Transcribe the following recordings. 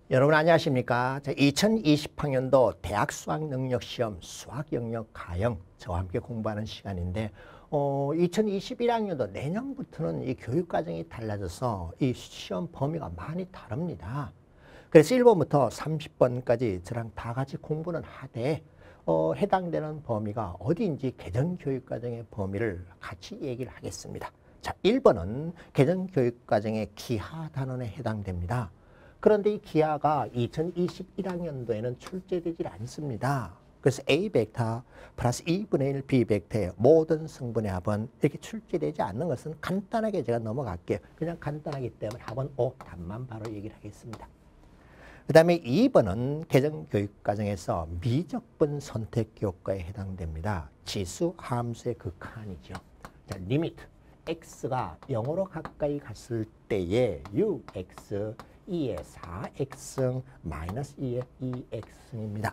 여러분 안녕하십니까? 2020학년도 대학 수학능력시험 수학영역 가형 저와 함께 공부하는 시간인데 2021학년도 내년부터는 이 교육과정이 달라져서 이 시험 범위가 많이 다릅니다. 그래서 1번부터 30번까지 저랑 다 같이 공부는 하되 해당되는 범위가 어디인지 개정교육과정의 범위를 같이 얘기를 하겠습니다. 자, 1번은 개정교육과정의 기하 단원에 해당됩니다. 그런데 이 기하가 2021학년도에는 출제되지 않습니다. 그래서 A 벡터 플러스 2분의 1 B 벡터의 모든 성분의 합은 이렇게 출제되지 않는 것은 간단하게 제가 넘어갈게요. 그냥 간단하기 때문에 합은 O 답만 바로 얘기를 하겠습니다. 그 다음에 2번은 개정교육과정에서 미적분 선택교과에 해당됩니다. 지수 함수의 극한이죠. 자, 리미트 x가 0으로 가까이 갔을 때에 6x 2의 4x승 마이너스 2의 2x승입니다.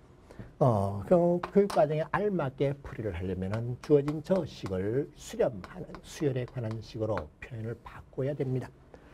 교육과정에 알맞게 풀이를 하려면 주어진 저 식을 수렴하는 수열에 관한 식으로 표현을 바꿔야 됩니다.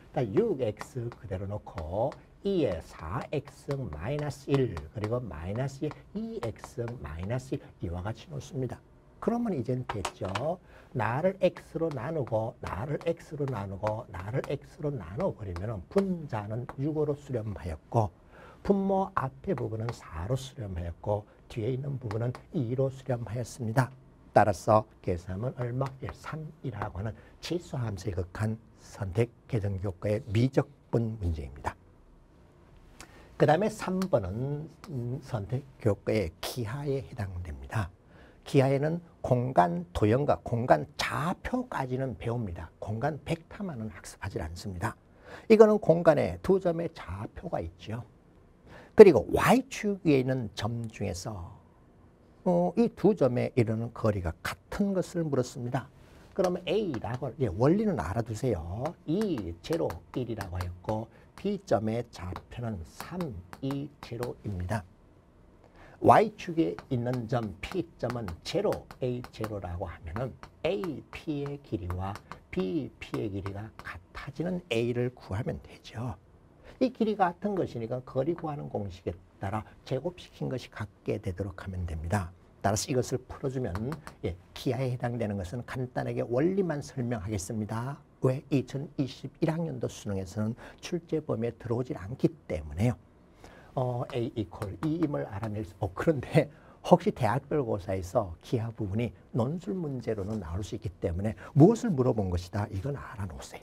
6x 그대로 놓고 2의 4x승 마이너스 1 그리고 마이너스 2x승 마이너스 1 이와 같이 놓습니다. 그러면 이제는 됐죠. 나를 x로 나누고 나를 x로 나누고 나를 x로 나눠버리면 분자는 6으로 수렴하였고 분모 앞에 부분은 4로 수렴하였고 뒤에 있는 부분은 2로 수렴하였습니다. 따라서 계산하면 얼마? 3이라고 하는 치수함수의 극한 선택 개정교과의 미적분 문제입니다. 그 다음에 3번은 선택교과의 기하에 해당됩니다. 기하에는 공간 도형과 공간 좌표까지는 배웁니다. 공간 벡터만은 학습하지 않습니다. 이거는 공간에 두 점의 좌표가 있죠. 그리고 Y축 위에 있는 점 중에서 이 두 점에 이르는 거리가 같은 것을 물었습니다. 그러면 A라고 원리는 알아두세요. 2, 0, 1이라고 하였고 B점의 좌표는 3, 2, 0입니다. Y축에 있는 점 P점은 0, A0라고 하면은 AP의 길이와 BP의 길이가 같아지는 A를 구하면 되죠. 이 길이가 같은 것이니까 거리 구하는 공식에 따라 제곱시킨 것이 같게 되도록 하면 됩니다. 따라서 이것을 풀어주면 기하에 해당되는 것은 간단하게 원리만 설명하겠습니다. 왜? 2021학년도 수능에서는 출제 범위에 들어오질 않기 때문에요. A equal 2임을 알아낼 수 그런데 혹시 대학별고사에서 기하 부분이 논술 문제로는 나올 수 있기 때문에 무엇을 물어본 것이다. 이건 알아놓으세요.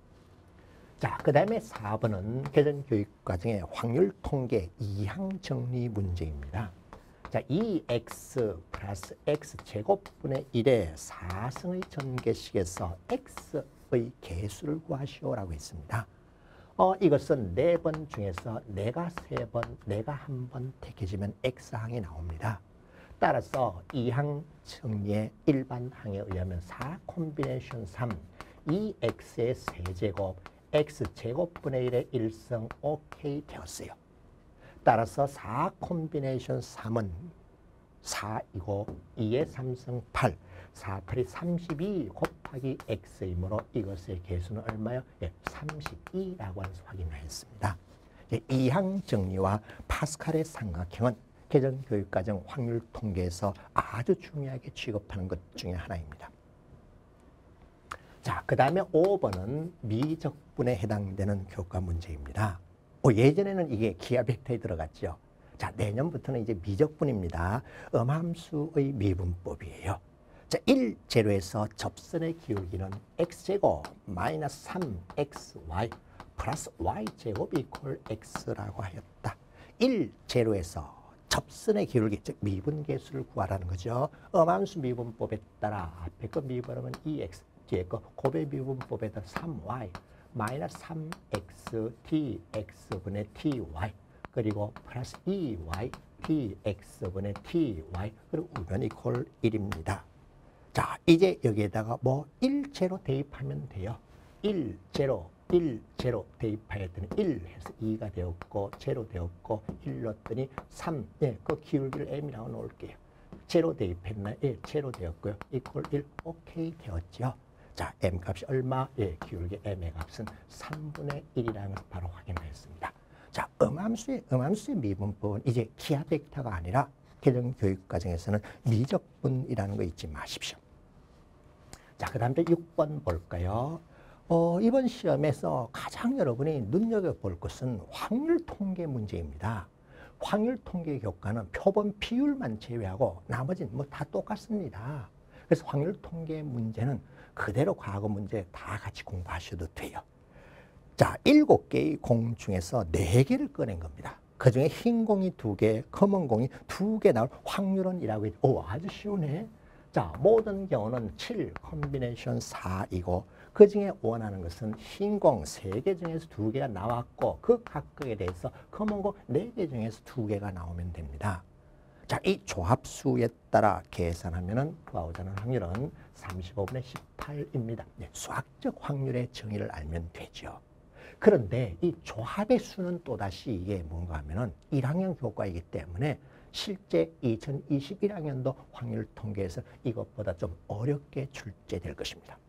자, 그 다음에 4번은 개정교육과정의 확률통계 2항 정리 문제입니다. 자, 2x 플러스 x제곱분의 1의 4승의 전개식에서 x의 개수를 구하시오라고 했습니다. 이것은 4번 중에서 내가 3번, 내가 1번 택해지면 X항이 나옵니다. 따라서 2항 정리의 일반항에 의하면 4 콤비네이션 3, 2X의 세제곱, X제곱분의 1의 1승 OK 되었어요. 따라서 4 콤비네이션 3은 4이고 2의 3승 8, 4, 8이 32 곱하기 x이므로 이것의 개수는 얼마요? 32라고 해서 확인하였습니다. 2항 정리와 파스칼의 삼각형은 개정교육과정 확률통계에서 아주 중요하게 취급하는 것 중에 하나입니다. 자, 그 다음에 5번은 미적분에 해당되는 교과 문제입니다. 예전에는 이게 기하 벡터에 들어갔죠. 자, 내년부터는 이제 미적분입니다. 음함수의 미분법이에요. 자, 1제로에서 접선의 기울기는 x제곱 마이너스 3xy 플러스 y제곱 이퀄 x라고 하였다. 1제로에서 접선의 기울기, 즉 미분계수를 구하라는 거죠. 음함수 미분법에 따라 앞에 거 미분하면 2x, 뒤에 거 곱의 미분법에 따라 3y 마이너스 3x dx분의 ty 그리고 플러스 2y dx분의 ty 그리고 우변 이퀄 1입니다. 자, 이제 여기에다가 1제로 대입하면 돼요. 1제로 대입하였더니 1 해서 2가 되었고 제로 되었고 1 넣었더니 3, 그 기울기를 m이라고 놓을게요. 제로 대입했나요? 제로 되었고요. 이퀄 1, 오케이 되었죠. 자, m 값이 얼마? 기울기 m의 값은 3분의 1이라는 것을 바로 확인하였습니다. 자, 음함수의 미분법은 이제 기하 벡터가 아니라 개정 교육 과정에서는 미적분이라는 거 잊지 마십시오. 자, 그 다음에 6번 볼까요? 이번 시험에서 가장 여러분이 눈여겨볼 것은 확률 통계 문제입니다. 확률 통계 교과는 표본 비율만 제외하고 나머지는 뭐 다 똑같습니다. 그래서 확률 통계 문제는 그대로 과거 문제 다 같이 공부하셔도 돼요. 자, 7개의 공 중에서 4개를 꺼낸 겁니다. 그 중에 흰 공이 2개, 검은 공이 2개 나올 확률은 이라고 해요. 오, 아주 쉬우네. 자, 모든 경우는 7, 콤비네이션 4이고 그 중에 원하는 것은 흰 공 3개 중에서 2개가 나왔고 그 각각에 대해서 검은 공 4개 중에서 2개가 나오면 됩니다. 자, 이 조합수에 따라 계산하면 구하고자 하는 확률은 35분의 18입니다. 네, 수학적 확률의 정의를 알면 되죠. 그런데 이 조합의 수는 또다시 이게 뭔가 하면은 1학년 교과이기 때문에 실제 2021학년도 확률 통계에서 이것보다 좀 어렵게 출제될 것입니다.